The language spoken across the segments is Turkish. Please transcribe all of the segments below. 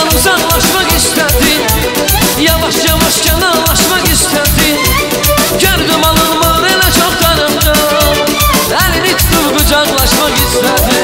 uzaklaşmak istedi. Yavaş yavaş kenarlaşmak istedi. Gördüm alınmır elə çox tanımda. Əlini tutub qucaqlaşmaq istedi.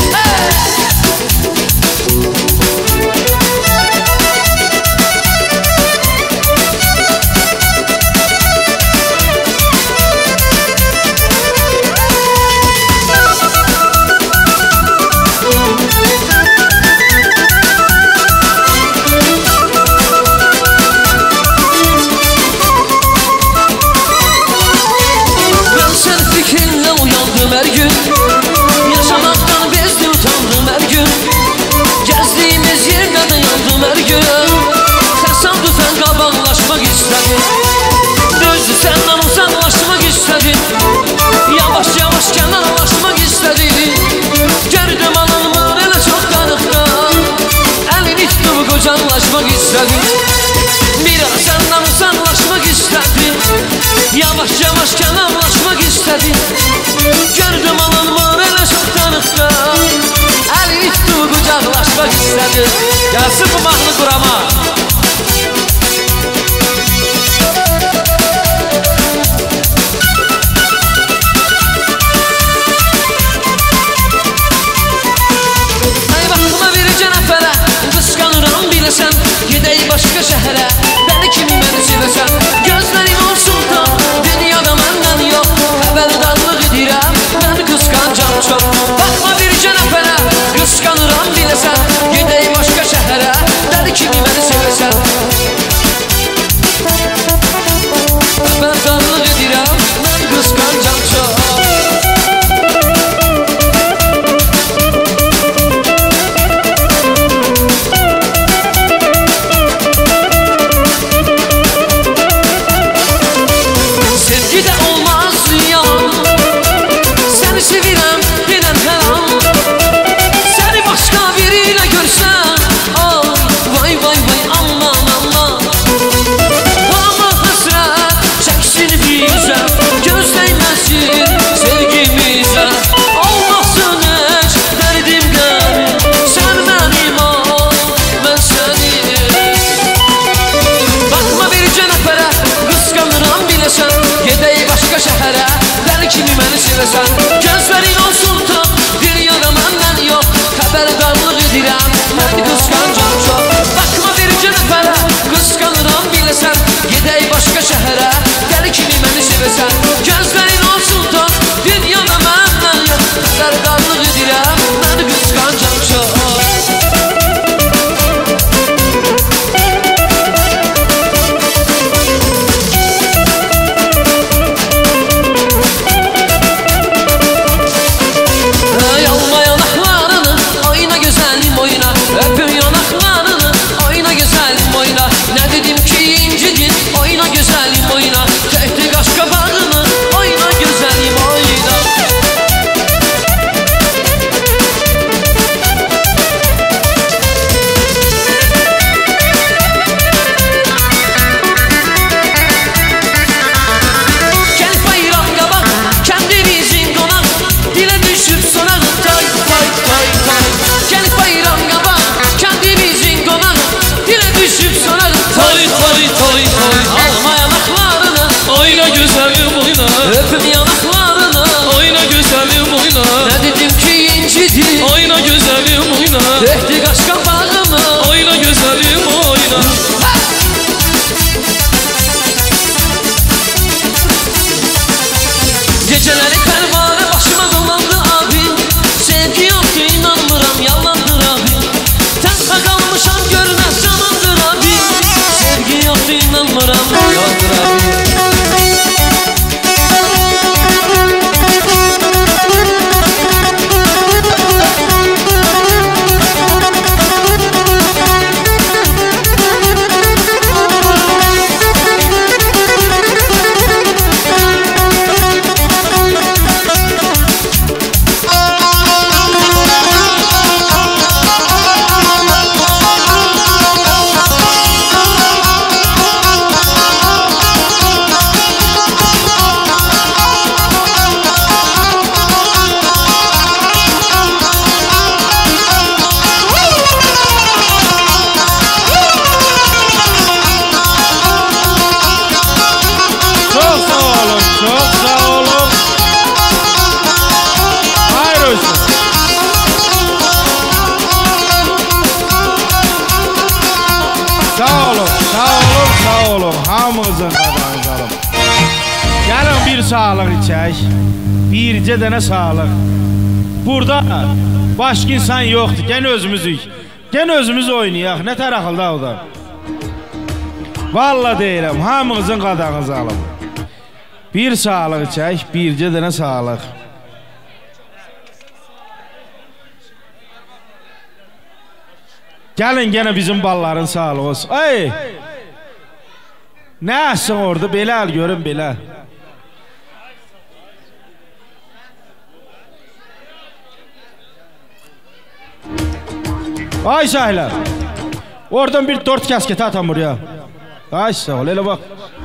Her gün yaşamaktan bezdim, utandım her gün. Gezdiğimiz yerde de yandım her gün. Tesadüfen qabaqlaşmak istedim. Düzdü senden uzaklaşmak istedim. Yavaş yavaş kenarlaşmak istedim. Gördüm alınmır elə çox darıqdan. Əlini tutub qucaqlaşmak istedim. Biraz senden uzaklaşmak istedim. Yavaş yavaş kenarlaşmak istedim. Gördüm alınmır elə çox tanıqdan. Əlini tutub qucaqlaşmaq istədim. Gəlsin bu mahnı qurama. Ay baxma bircə nəfərə, qısqanıram biləsən. Gedək başqa şəhərə, dəli kimi məni sevəsən. Gözlərim olsun tam, dünyada məndən yox. Xəbərdarlıq edirəm, mən qısqancam çox. Baxma bircə nəfərə, qısqanıram biləsən. Gedək başqa şəhərə, dəli kimi məni sevəsən. Xəbərdarlıq edirəm, mən qısqancam çox. Şəhərə, dəli kimi məni sevəsən. Gözlərin olsun tam, dünyada məndən yox. Xəbərdarlıq edirəm, mən qısqancam çox. Baxma bircə nəfərə, qısqanıram biləsən. Gedək başqa şəhərə, dəli kimi məni sevəsən. Gözlərin olsun tam, dünyada məndən yox. Xəbərdarlıq edirəm, mən qısqancam çox. Öpüm yanaklarını, oyna güzelim oyna. Ne dedim ki incidim, oyna güzelim oyna. Dehti kaş kapağımı, oyna güzelim oyna. Geceleri pervane başıma dolandı abi. Sevgi yoktu inanmıram, yalandır abi. Tenha kalmışam görünmez canımdır abi. Sevgi yoktu inanmıram, yalandır abi. Sağ olun, sağ olun, sağ olun. Hamımızın qadağınızı alın. Gəlin bir sağlıq içək. Bircə dənə sağlıq. Burada başqa insan yoxdur. Gən özümüzük. Gən özümüz oynayaq. Nə tərəxildə o da? Vallahi deyirəm, hamınızın qadağınızı alın. Bir sağlıq içək, bircə dənə sağlıq. Gəlin gene bizim balların sağlığı olsun. Ay! Nə əssin orada? Belə əl görün, belə. Ay sahilər. Oradan bir 4 kasketi atam buraya. Ay sağ ol, elə bax.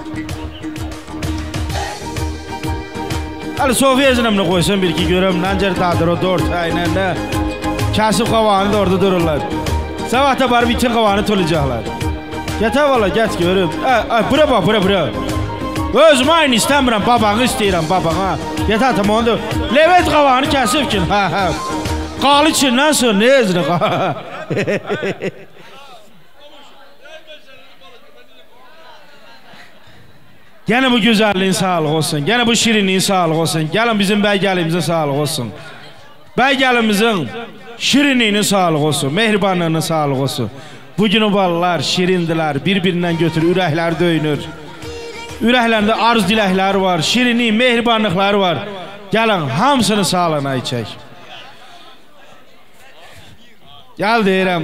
Hələ Sofiya ezinəmlə qoysun bir-iki görəm. Nəncər dadır o 4 aynen də. Kasıb qavanı da orada dururlar. Sabahta barıb itin qavanı tolacaqlar. Yeter valla, get görüm. Bura bax, bura. Özüm aynı istəmirəm, babağı istəyirəm, babağa. Yeter tamam onu da. Levent qavanı kəsib ki. Qalı içindən sır, ne ezinə qalı? Gene bu güzelliğin sağlığı olsun. Gene bu şirinliğin sağlığı olsun. Gelin bizim bəygəlimizin sağlığı olsun. Bəygəlimizin şirinliğinin sağlığı olsun. Mehribanlığının sağlığı olsun. Bugün o balalar şirindiler. Birbirinden götürür. Ürəklər döyünür. Ürəklərində arz diləkləri var. Şirinlik, mehribanlıqları var. Gelin hamısını sağlığına içək. Gel deyirəm.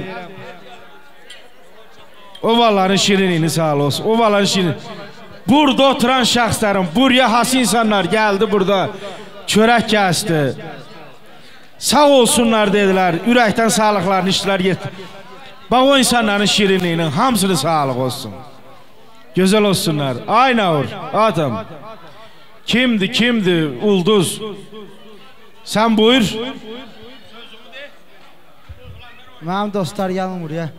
O balaların şirinliğinin sağlığı olsun. O balaların şirinliği. Burada oturan şəxslərin, buraya has insanlar geldi burada. Çörək kəsdi. Sağ olsunlar dediler. Ürəkdən sağlıqlarını işlər getdi. Bak o insanların şirinliğinin hamısını sağlık olsun. Güzel olsunlar. Aynı olur. Adam. Kimdi? Ulduz. Sen buyur. Mənim dostlar gəlin buraya.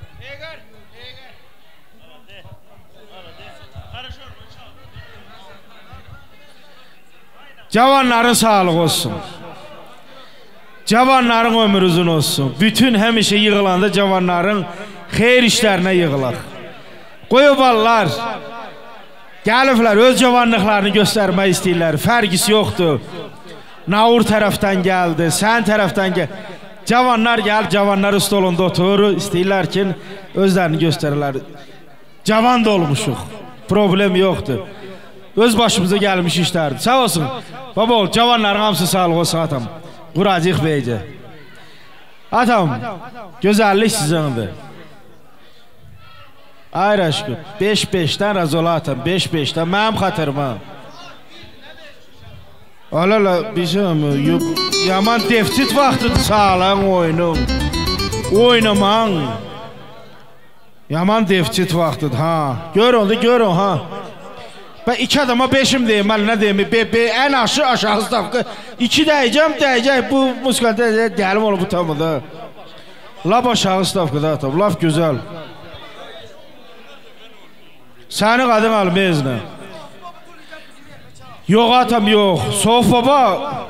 Cavanların sağlık olsun. Cavanların ömrü uzun olsun. Bütün həmişə yığılanda cavanların xeyir işlerine yığılaq. Qoyu ballar gəliblər, öz cavanlıqlarını göstərmək istəyirlər. Fərqisi yoxdur. Naur tərəfdən gəldi, sən tərəfdən gəldi. Cavanlar gəl, cavanlar stolunda otur, istəyirlər ki, özlərini göstərirlər. Cavan da olmuşuq, problem yoxdur. Öz başımıza gəlmiş işlərdir. Sağ olsun. Baba ol, cavanların hamısı sağlık olsun atam. Quracıq beycə. Atam, gözəllik sizindir. Ay aşkım, 5-5'ten razı ola atam, 5-5'ten, mənim xatırıma. Alala, bizim, yaman deftit vaxtıdır sağlam oyunum. Oynaman. Yaman deftit vaxtıdır, ha. Görün, ha. Ben 2 adama 5'im deyim, ne deyim, en aşağı stavka. 2 dəyəcək, bu musikada dəlim olur bu tamıda. Laf aşağı stavkada atam, laf güzel. Səni qadın almayızla. Yok atam, yok. Sof baba.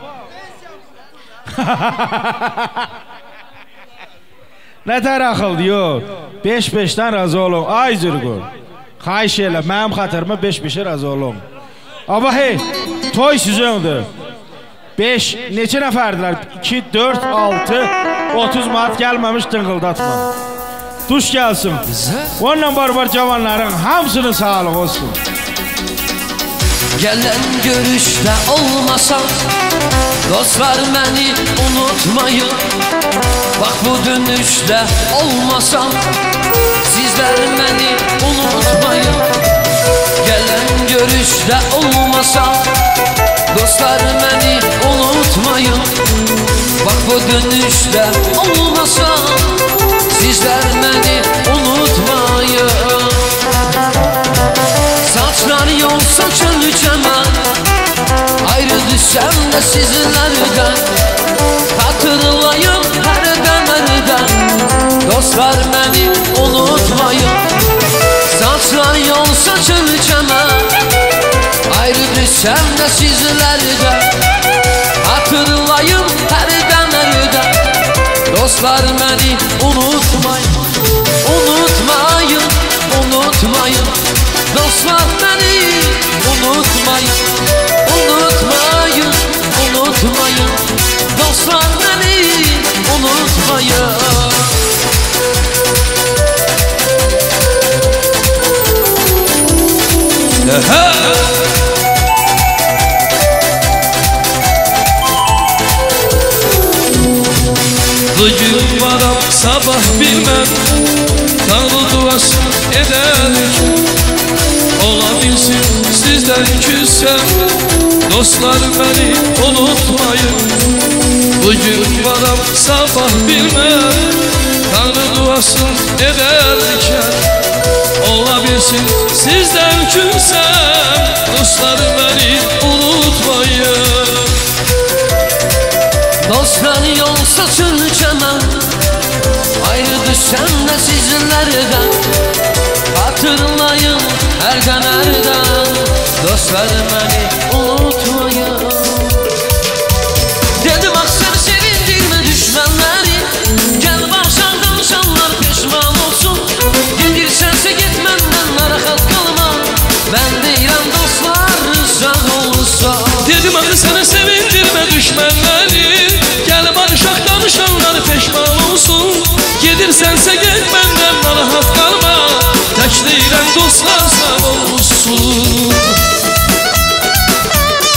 Ne tərəxildi, yok. 5-5'ten razı olun. Ay zürgün. Xahiş elə, mənim xatırıma 5-5'e razı olun. Ama hey, toy sizindir. 5, neçə nəfərdilər? 2, 4, 6, 30 manat gəlməmiş tıngıldatma. Duş gelsin. Onunla barbar cavanların hamısının sağlığı olsun. Gelen görüşte olmasa dostlar beni unutmayın. Bak bu dönüşte olmasa sizler beni unutmayın. Gelen görüşte olmasa dostlar beni unutmayın. Bak bu dönüşte olmasa sizler beni unutmayın. Saçlar yol saçın çemen, ayrı düşsem de sizlerden. Hatırlayın herden dostlar beni unutmayın. Saçlar yol saçın çemen, ayrı düşsem de sizlerden. Hatırlayın herden dostlar beni unutmayın. Unutmayın. unutmayın, unutmayın, unutmayın. Dostlar beni unutmayın. Bugün varam sabah bilmem, Tanrı duası ederek. Ola bilsin sizden küssem, dostlar beni unutmayın. Bugün varam sabah bilmem, Tanrı duası ederken. Ola bilsin sizden küssem, dostlar beni unutmayın. Dostlar yol saçırken ayrı düşsem de sizlerden. Hatırlayın erden erden, dostlar beni unutmayın. Dedim bak sen sevindirme düşmanları, gel barışan danışanlar pişman olsun. Gedirsense gitmenden narahat kalma, ben deyirəm dostlar sağ olsun. Dedim axı sənə sevindirmə düşmənləri, gəl barışaq danışanlar peşman olsun. Gedirsənsə get məndən narahat qalma, tək deyirəm dostlar sağ olsun.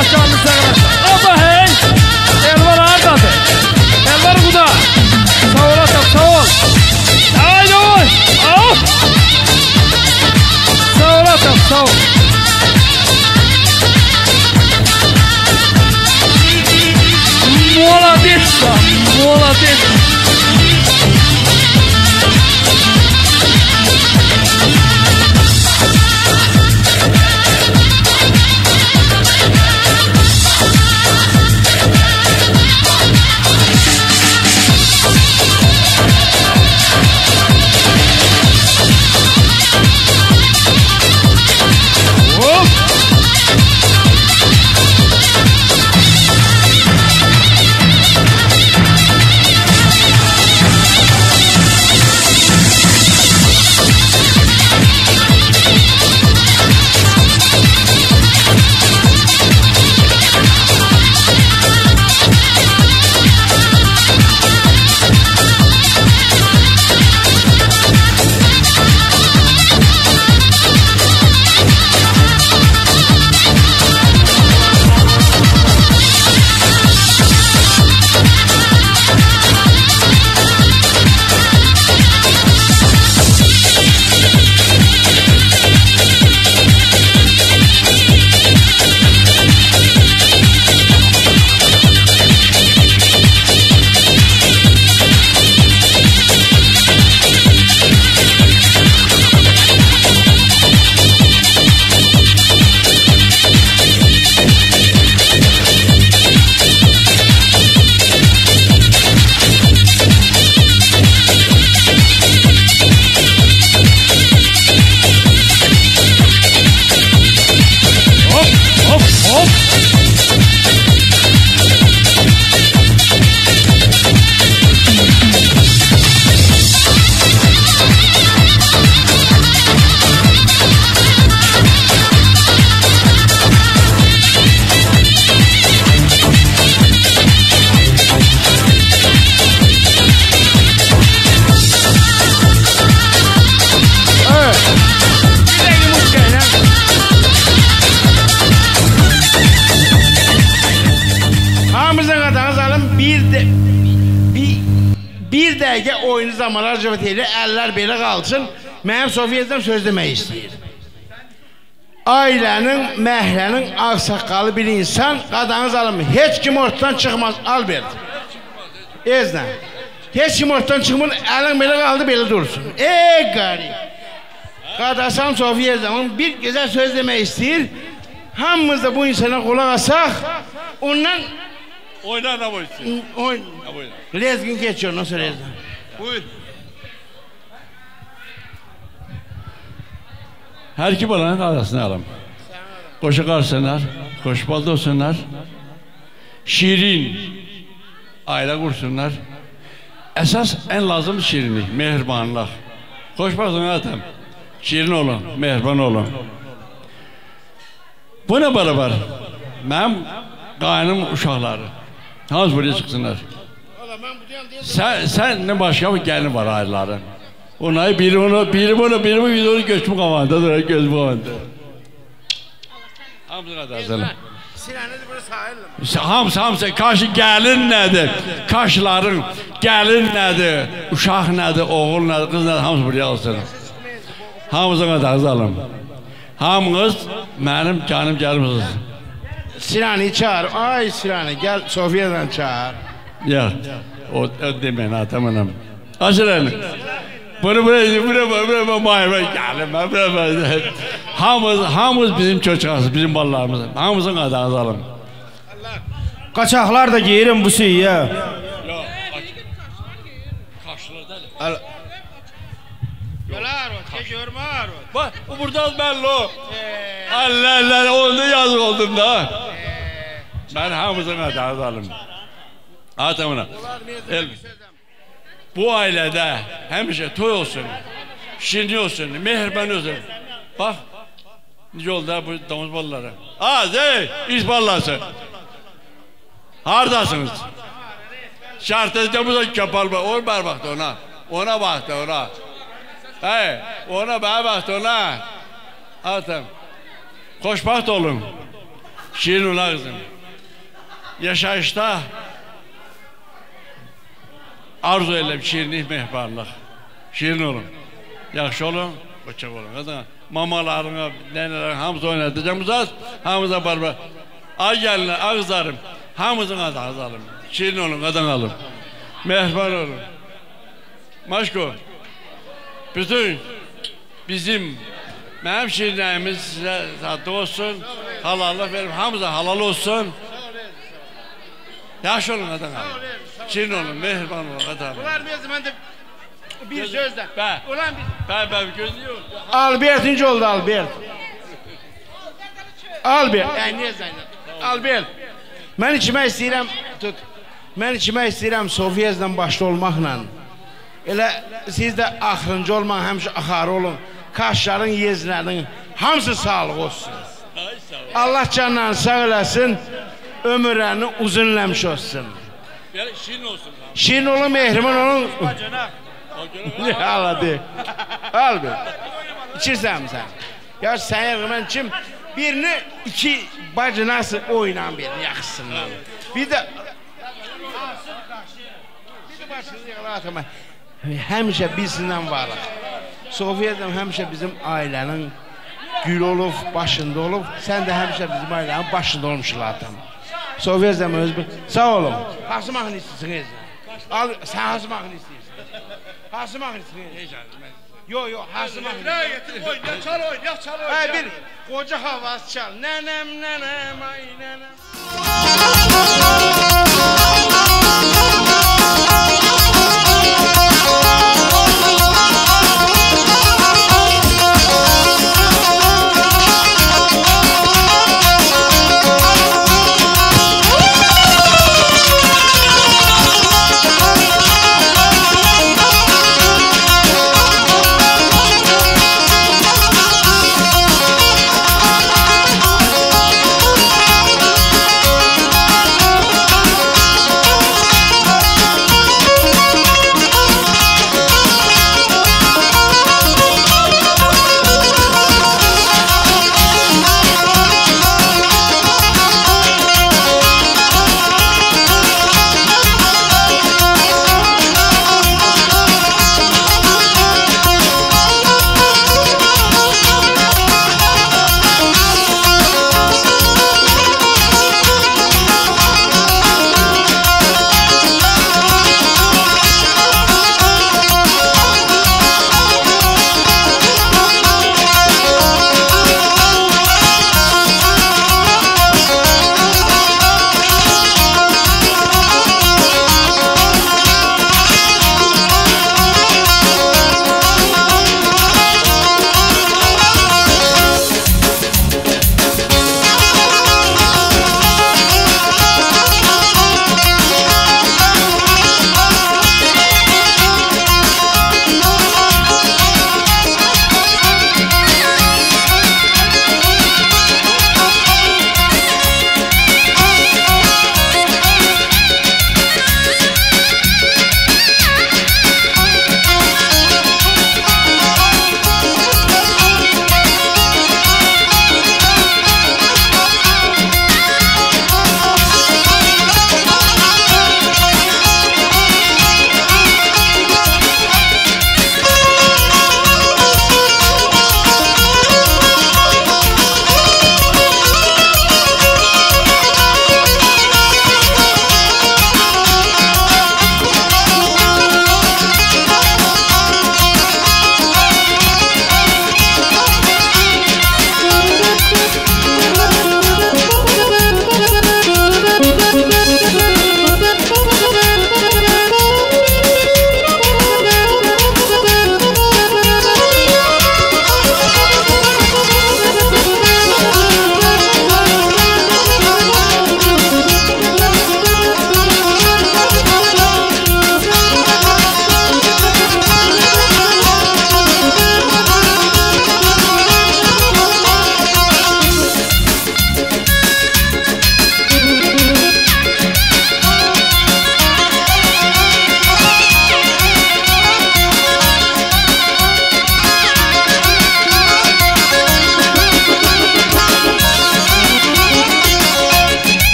Allah canını sağlasın. Abba hey. Elvar hardadır. Elvar kuda. Sağ ol atam sağ ol. Haydi oy. Al. Sağ ol atam sağ ol. Молодец-то, молодец. Bir dəqiqə oyunu zamanlar cəvət edir, əllər belə qalsın. Mənim Sofiyədən söz demək istəyir. Ailənin, məhlənin ağsaqqalı bir insan, qadanız alım, heç kim ortadan çıxmaz, Albert. Ezlə. Heç kim ortadan çıxmır, əlin belə qaldı, belə dursun. Ey qari. Qadasan Sofiyədən bir gözəl söz demək istəyir. Hamımız da bu insana qulaq asaq, ondan oyna ne boysun? Oyun. Lezgin geçiyor, nasıl Lezgin? Buyur. Her iki balanın arasını alım. Koşu karsınlar, koşbalda olsunlar. Şirin aile kursunlar. Esas en lazım şirinlik, mehribanlık. Koşbalda adam. Şirin olun, mehriban olun. Buna beraber benim qaynım uşaqları hamız buraya çıksınlar. Sen ne başka bir gelin var ayrıların. Onay biri videonu göçmü kavanda durar, gözmü kavanda. Hamısı kadar sana. Sinanı burası hayırlı. Hamısı karşı gelin nedir? Karşıların gelin nedir? Uşaq nedir? Oğul nedir? Kız nedir? Hamısı buraya alsın. Hamısı kadar zalım. Hamınız benim canım canımsınız. Sinan'ı çağır. Ay Sinan'ı gel Sofya'dan çağır. Ya o demeyin atamanım. Açın elini. Bunu buraya mayma gelin. Hamımız bizim çocuğumuz, bizim ballarımız. Hamımızın adını alın. Kaçaklar da giyirim bu şeyi ya. Yok. Kaşlarda. Yalar o, görme var o. Bak, o buradan belli o. Allah, onda yazık oldum da. Ben hamımızın adını alın. Atamına. Bu ailede hemşe toy olsun, şirin olsun, mehriban olsun. Bak, yolda bu domuz balları. İş ballası. Hardasınız? Şartlıcamıza köpal var. Ona baktı ona. Ona baktı ona. Ona bana baktı ona. Atam. Hoşbaht olun. Şirin ola kızım. Yaşayışda arzu eylem şirinlik, mehbarlıq. Şirin olun. Yaxşı olun, qoçaq olun. Qadın, mamalarına, nənələrin hamısı oynatacağımızaz, hamıza barbar. Ay gəlinlər, ağızlarım, hamızın adı azalım. Şirin olun, qadın alın. Mehbar olun. Maşko, bütün bizim mənim şirinləyimiz sizə tatlı olsun, halallıq verim, hamıza halal olsun. Yaxşı olun, qadın alın. Şirin olun, mehriban olun, qadın alın. Ulan ben de bir sözle. Ulan bir... Bəy, gözü yox. Albertinci oldu Albert. Albert. Yani niye Zeynep? Albert. Ben içime istəyirəm, tut. Ben içime istəyirəm Sofiyazla başta olmaqla. Elə siz də axırıncı olmaq, həmişə axarı olun. Kaşların, yezlərinin hamısı sağlıq olsun. Allah canlarını sağ eləsin, ömürlərini uzunləmiş olsun. Şirin olsun. Şirin olun, mehriman olun. Ne aladı? Albert. İçirsən mi sən? Ya sen mən kim? Birini iki bacı nasıl oynan birini yaxşısından. Bir de həmişə bizsindən varıq. Sofiyadam həmişə bizim ailənin gül olub, başında olub. Sən də həmişə bizim ailənin başında olmuşlar adam. Sofiyadam özbür. Sağ olun. Hansı mahnı istəyirsiniz? Sən hansı mahnı istəyirsən? Hansı mahnı istəyirsən? Yo, hansı mahnı? Ne getir oyun, ya çal oyun, ya çal oyun. Hey, bir koca havası çal. Nenem, ay nenem.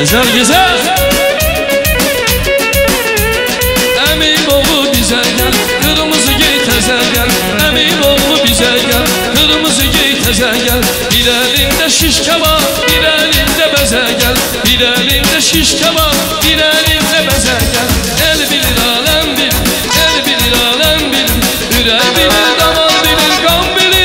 Güzel güzel. Əmin oğlu bizə gəl, qırmızı giy təzə gəl. Əmin oğlu bizə gəl, qırmızı giy təzə gəl. Bir əlində şiş kebab, bir əlində bəzə gəl. Bir əlində şiş kebab, bir əlində bəzə gəl. El bilir, aləm bilir, el bilir, aləm bilir. Ürək bilir, damar bilir, qan bilir.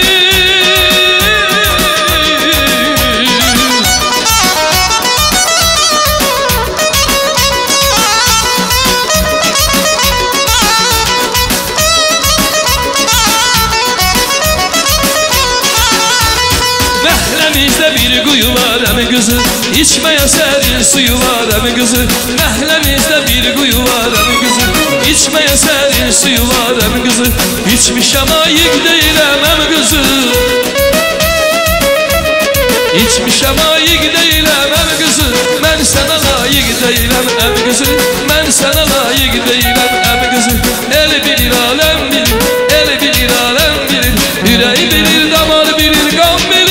Məhləmizdə bir quyu var əmi qızı, içməyə sərin suyu var əmi qızı. Məhləmizdə bir quyu var əmi qızı, içməyə sərin suyu var əmi qızı. İçmişəm ayıq deyiləm əmi qızı, içmişəm ayıq deyiləm əmi qızı. Mən sənə layıq deyiləm əmi qızı, mən sənə layıq deyiləm əmi qızı. El bilir, aləm bilir, el bilir, aləm bilir. Ürəyi bilir, damar bilir, qan bilir.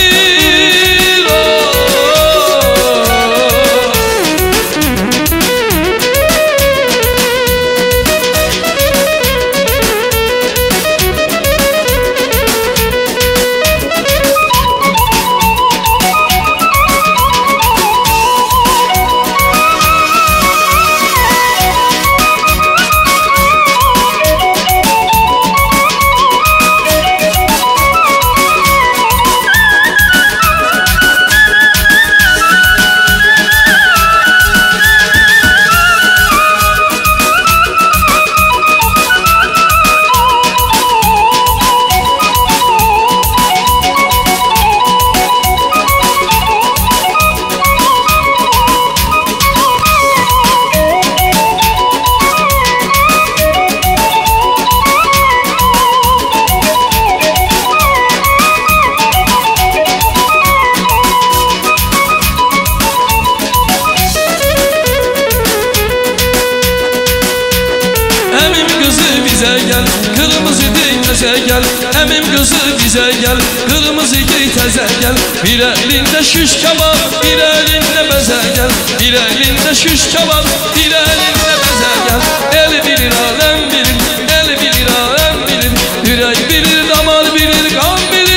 Əmim qızı bizə gəl, qırmızı giy təzə gəl. Bir əlində şiş kebab, bir əlində bəzə gəl. Bir əlində şiş kebab, bir əlində bəzə gəl. El bilir, aləm bilir, el bilir, aləm bilir. Ürək bilir, damar bilir, qan bilir.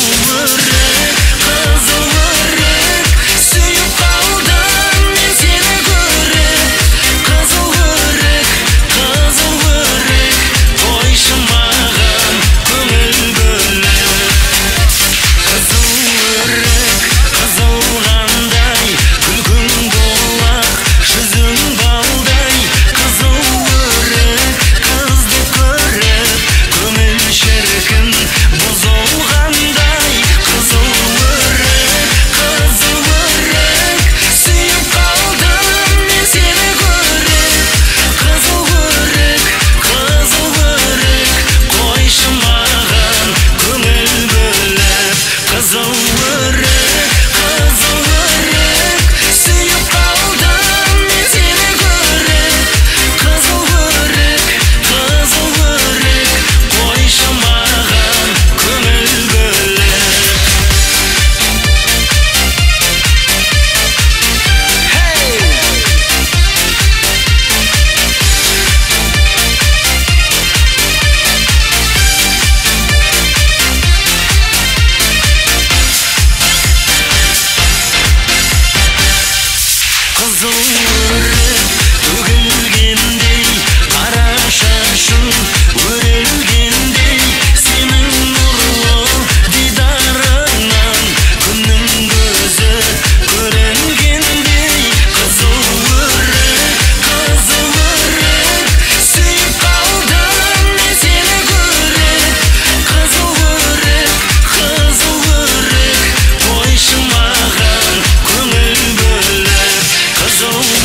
So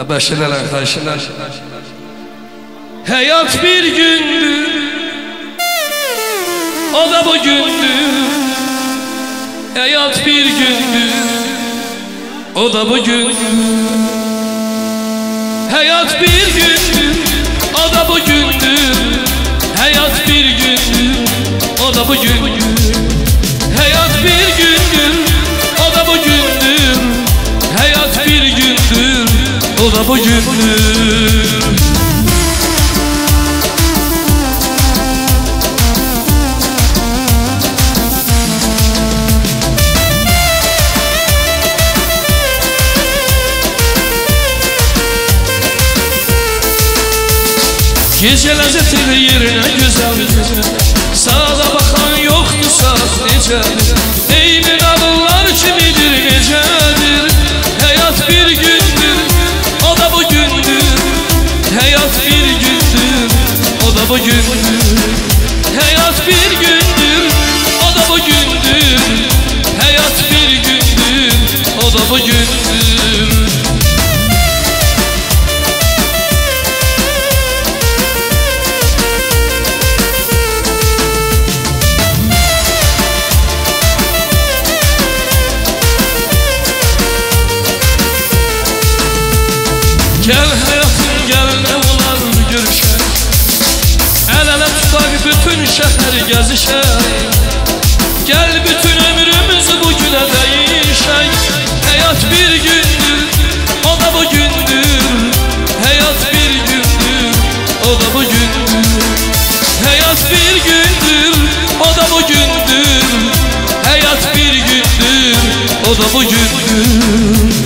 Əbəşələr, xayşələr. Həyat bir gündür, o da bu gündür. Həyat bir gündür, o da bu gündür. Həyat bir gündür, o da bu gündür. Həyat bir gündür, o da bu gündür. Həyat bir gündür, o da bu gündür. Həyat bir gündür, o da bu gündür. Gece lezzetli yerine güzel güzel. Sağda bakan yoktu sağ necedir. Eyni dağlar kimidir necedir. Hayat bir gündür, o da bu gündür. Hayat bir gündür, o da bu gündür. Hayat bir gündür, o da bu gündür. Hayat bir gündür, o da bu gündür. Gel hayatım gel ne olar görüşer. El ele tutak bütün şehri gezişer. Gel bütün ömrümüzü bugüne değişek. Hayat bir gündür, o da bu gündür. Hayat bir gündür, o da bu gündür. Hayat bir gündür, o da bu gündür. Hayat bir gündür, o da bu gündür.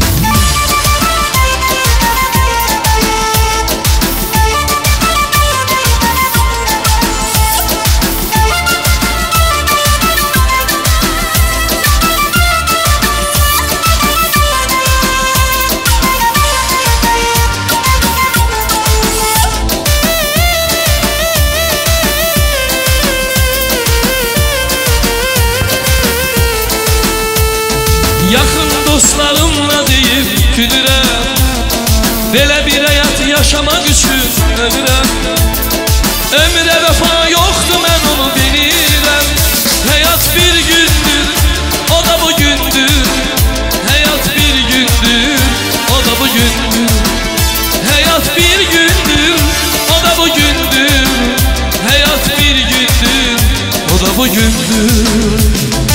Yakın dostlarımla deyip gülürəm. Belə bir hayat yaşamak üçün ölürəm. Ömrə vəfa yoxdur, mən onu bilirəm. Hayat bir gündür, o da bu gündür. Hayat bir gündür, o da bu gündür. Hayat bir gündür, o da bu gündür. Hayat bir gündür, o da bu gündür.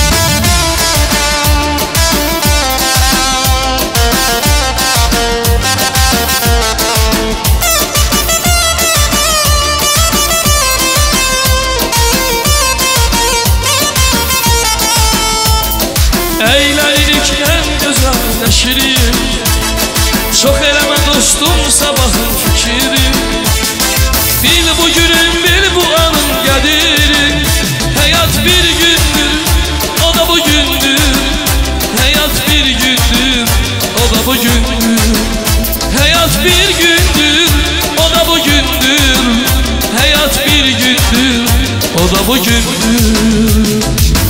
Eğlendik en güzel şirin. Çok eleme dostum sabahın fikri. Bil bugünün bil bu anın qədiri. Hayat bir gündür, o da bu gündür. Hayat bir gündür, o da bu gündür. Hayat bir gündür, o da bu gündür. Hayat bir gündür, o da bu gündür.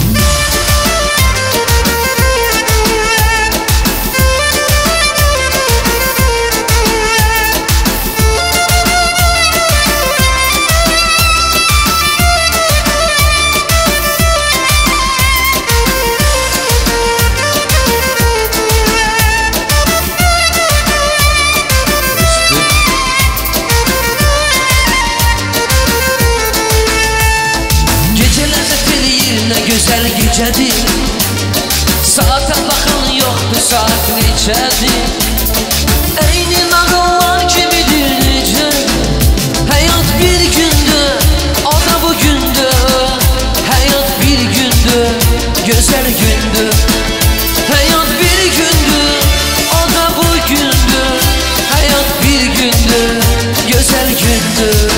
Güzel gecedir. Saate bakın yoktu saat neçədir. Eyni nağıllar kimidir necə. Hayat bir gündür, o da bu gündür. Hayat bir gündür, güzel gündür. Hayat bir gündür, o da bu gündür. Hayat bir gündür, güzel gündür.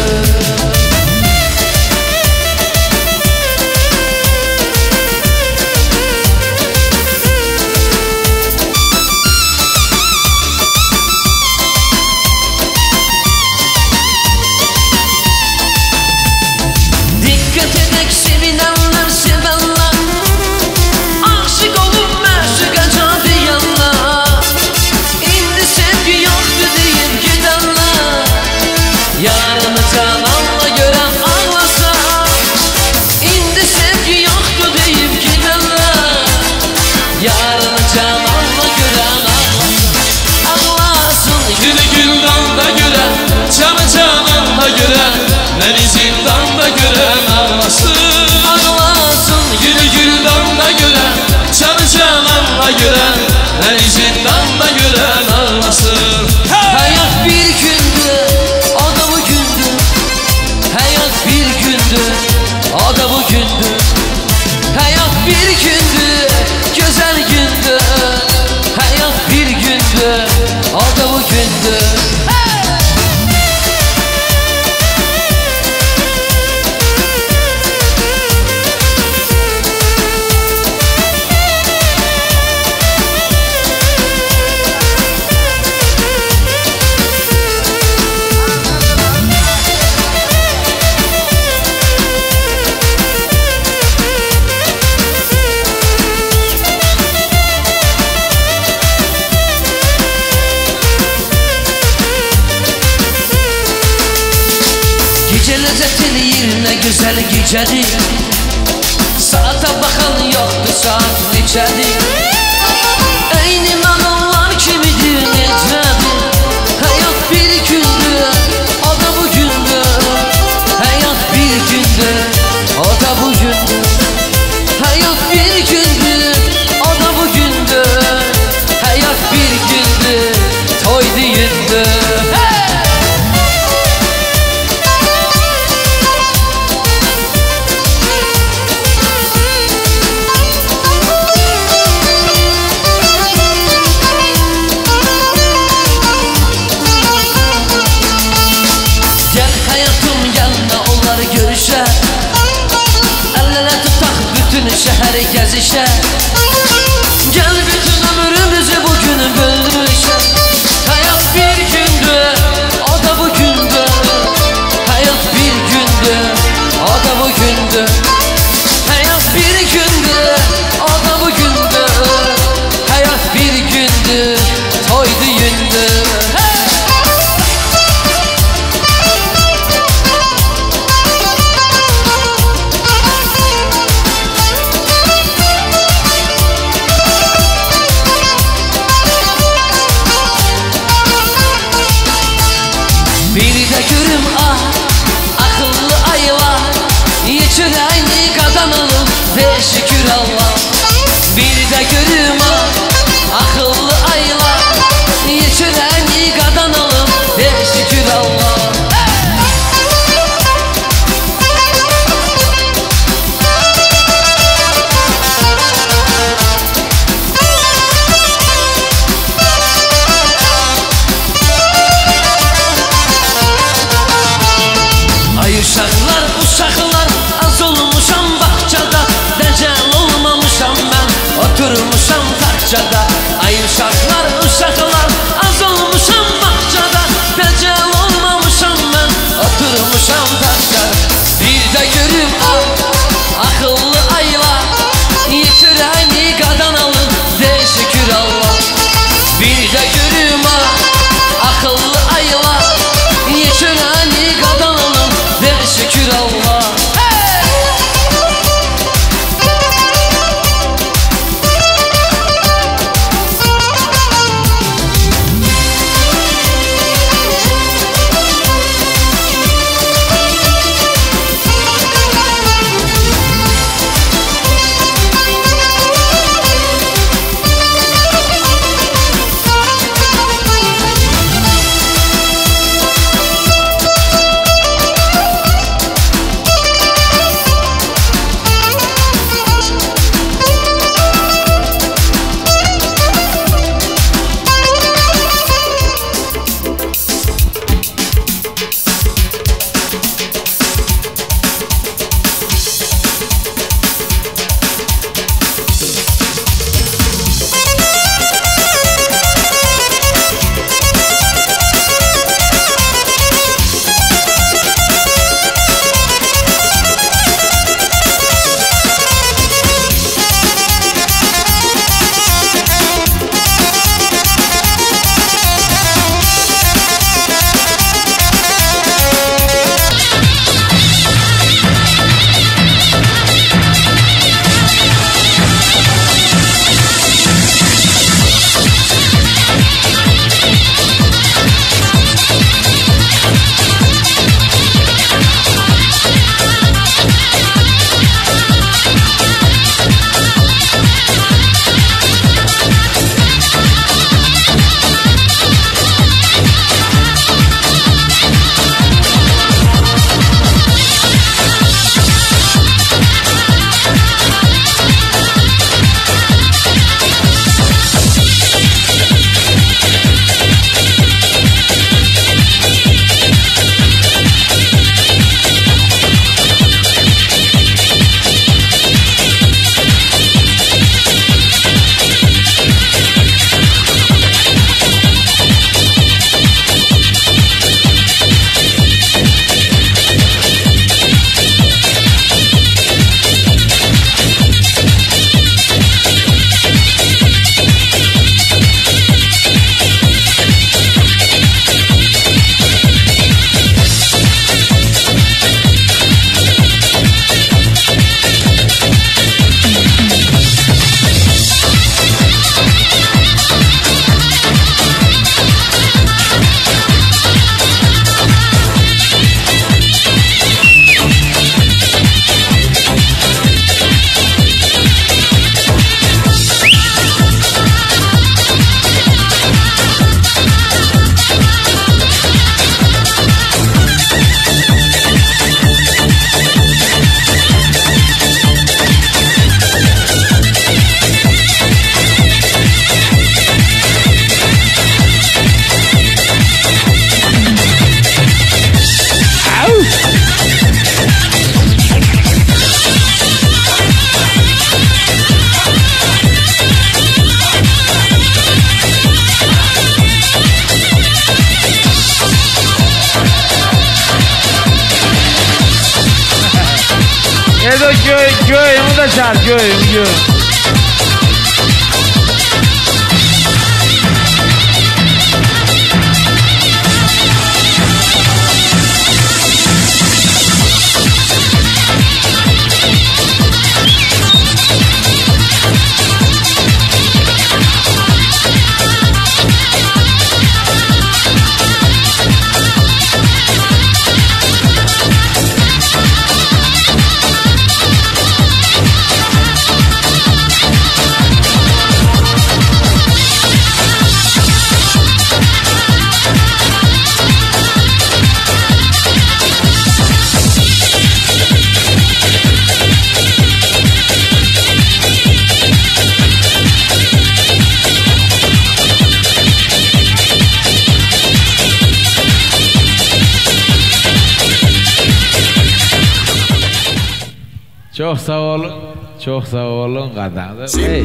gören, beni zindanda gören ağlasın. Hayat bir gündü, o da bugündü. Hayat bir gündü, o da bugündü. Hayat bir gündü, güzel gündü. Hayat bir gündü, o da bugündü. Gece lezzet eləyir, ne güzel gecədir. Saata baxan yoxdur, saat neçədir. Eyni mənanlar kimidir, necədir. Hayat bir gündür, o da bugündür. Hayat bir gündür, o da bugündür. Hayat bir gündür, o da bugündür. Hayat bir gündür, toy düyündür. Görüşə əl-ələ tutaq bütün şəhəri gəzişə. Gəl bütün ömrümüzü bugün bölüşə. Hayat bir gündür, o da bugündür. Hayat bir gündür, o da bugündür. Hayat bir gündür, o da bugündür. Hayat bir gündür, toy düyündür. beşer göyüm. Çok sağ olun. Çok sağ olun kadınlar. Hey.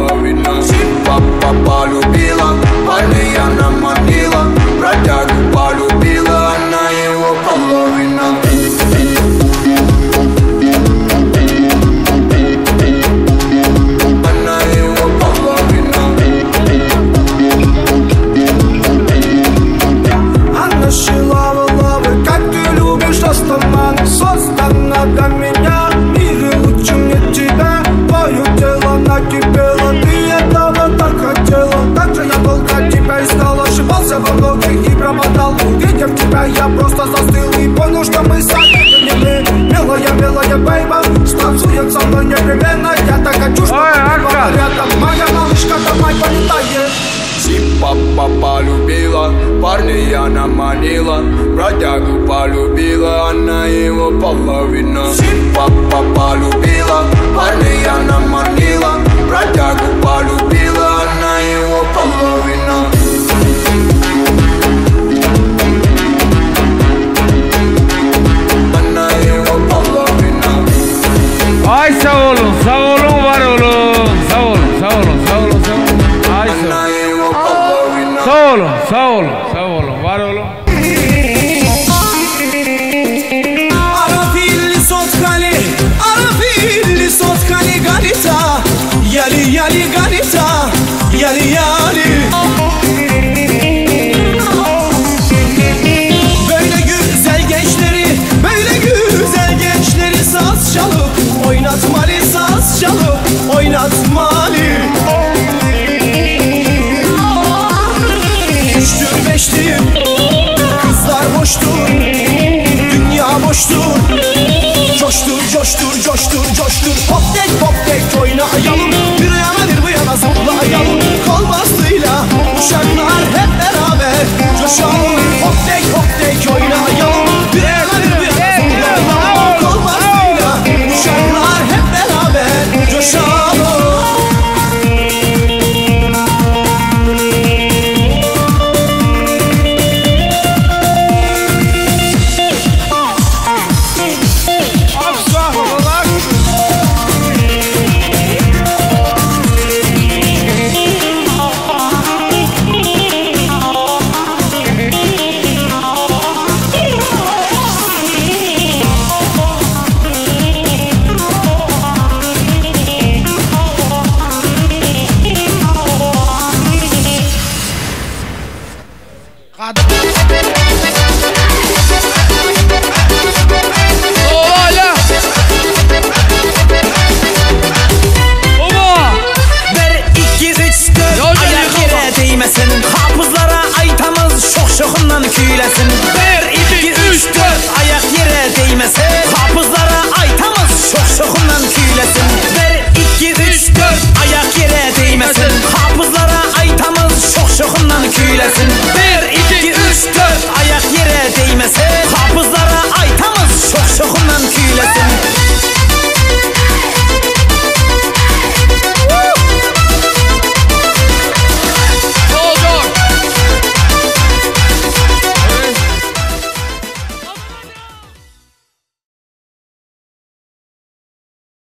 Я просто застыл и понял, что мы сами не мы. Милая, милая, бейба, станцует со мной непременно. Я так хочу, чтобы ты была рядом. Моя малышка домой полетает. Папа полюбила, парня она манила, бродягу полюбила, она его половина. Папа полюбила, парня она манила, бродягу полюбила, она его половина. Ay sağ olun, var olun. Sağ olun. Ay sağ olun, var olun. Arafilli sotkali ganita, yali ganita, yali. Böyle güzel gençleri saz çalıp oynatmalı, saz çalıp oynatmalı. Üçtür beştir, kızlar boştur, dünya boştur. Coştur. Hop tek oynayalım, bir yana bir bu yana zıplayalım. Kol bastığıyla uşaklar hep beraber coşalım. Hop tek oynayalım, bir yana bir bu yana zıplayalım. Kol bastığıyla uşaklar hep beraber coşalım. Kapızlara aytamız şoxundan küyləsin. 1, 2, 3, 4 ayak yerə değməsin. Kapızlara aytamız şoxundan küyləsin. 1, 2, 3, 4 ayak yerə değməsin. Kapızlara aytamız şoxundan küyləsin.